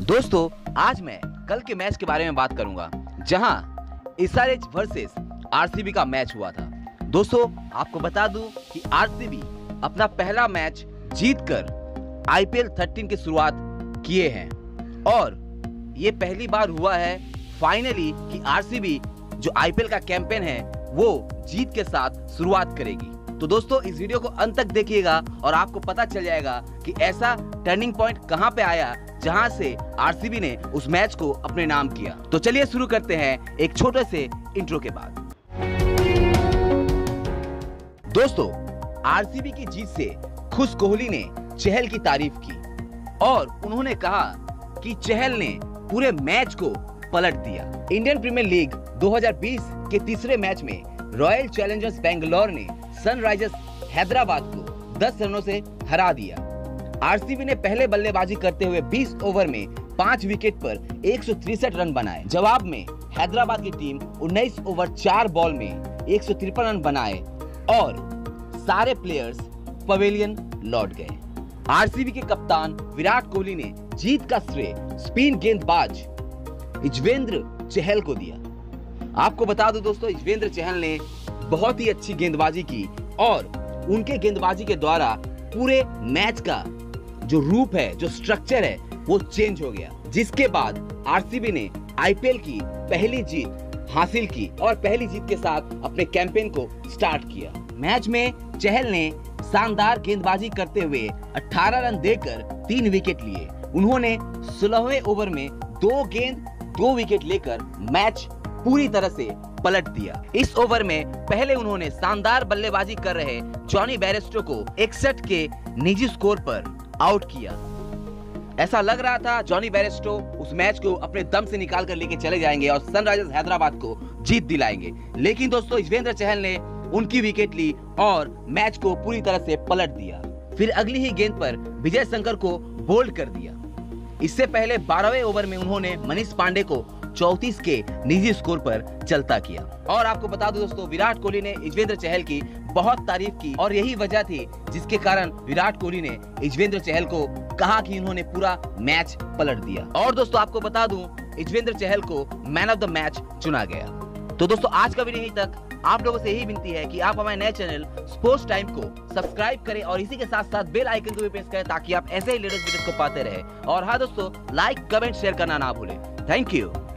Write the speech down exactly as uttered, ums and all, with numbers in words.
दोस्तों आज मैं कल के मैच के बारे में बात करूंगा जहां एसआरएच वर्सेस आरसीबी का मैच हुआ था। दोस्तों आपको बता दूं कि आरसीबी अपना पहला मैच जीतकर आईपीएल तेरह की शुरुआत किए हैं और ये पहली बार हुआ है फाइनली कि आरसीबी जो आईपीएल का कैंपेन है वो जीत के साथ शुरुआत करेगी। तो दोस्तों इस वीडियो को अंत तक देखिएगा और आपको पता चल जाएगा कि ऐसा टर्निंग पॉइंट कहां पे आया जहां से आरसीबी ने उस मैच को अपने नाम किया। तो चलिए शुरू करते हैं एक छोटे से इंट्रो के बाद। दोस्तों आरसीबी की जीत से खुश कोहली ने चहल की तारीफ की और उन्होंने कहा कि चहल ने पूरे मैच को पलट दिया। इंडियन प्रीमियर लीग दो हज़ार बीस के तीसरे मैच में रॉयल चैलेंजर्स बैंगलोर ने सनराइजर्स हैदराबाद को दस रनों से हरा दिया। आरसीबी ने पहले बल्लेबाजी करते हुए बीस ओवर में पांच विकेट पर एक सौ तिरसठ रन बनाए। जवाब में हैदराबाद की टीम उन्नीस ओवर चार बॉल में एक सौ तिरपन रन बनाए और सारे प्लेयर्स पवेलियन लौट गए। आरसीबी के कप्तान विराट कोहली ने जीत का श्रेय स्पिन गेंदबाज युजवेंद्र चहल को दिया। आपको बता दो दोस्तों युजवेंद्र चहल ने बहुत ही अच्छी गेंदबाजी की और उनके गेंदबाजी के द्वारा पूरे मैच का जो रूप है, जो स्ट्रक्चर है वो चेंज हो गया, जिसके बाद आरसीबी ने आईपीएल की पहली जीत हासिल की और पहली जीत के साथ अपने कैंपेन को स्टार्ट किया। मैच में चहल ने शानदार गेंदबाजी करते हुए अठारह रन देकर तीन विकेट लिए। उन्होंने सोलहवें ओवर में दो गेंद दो विकेट लेकर मैच पूरी तरह से पलट दिया। इस ओवर में पहले उन्होंने शानदार बल्लेबाजी कर रहे जॉनी बेयरस्टो को इकसठ के निजी स्कोर पर आउट किया। ऐसा लग रहा था जॉनी बेयरस्टो उस मैच को अपने दम से निकाल कर लेके चले जाएंगे और सनराइजर्स हैदराबाद को जीत दिलाएंगे, लेकिन दोस्तों युजवेंद्र चहल ने उनकी विकेट ली और मैच को पूरी तरह से पलट दिया। फिर अगली ही गेंद पर विजय शंकर को बोल्ड कर दिया। इससे पहले बारहवें ओवर में उन्होंने मनीष पांडे को चौंतीस के निजी स्कोर पर चलता किया। और आपको बता दो दोस्तों विराट कोहली ने युजवेंद्र चहल की बहुत तारीफ की और यही वजह थी जिसके कारण विराट कोहली ने युजवेंद्र चहल को कहा कि उन्होंने पूरा मैच पलट दिया। और दोस्तों आपको बता दूं युजवेंद्र चहल को मैन ऑफ द मैच चुना गया। तो दोस्तों आज का वीडियो यहीं तक। आप लोगों से यही विनती है कि आप हमारे नए चैनल स्पोर्ट्स टाइम को सब्सक्राइब करें और इसी के साथ साथ बेल आइकन को भी प्रेस करें ताकि आप ऐसे ही लेटेस्ट वीडियोस को पाते रहे। और हाँ दोस्तों लाइक कमेंट शेयर करना ना भूलें। Thank you.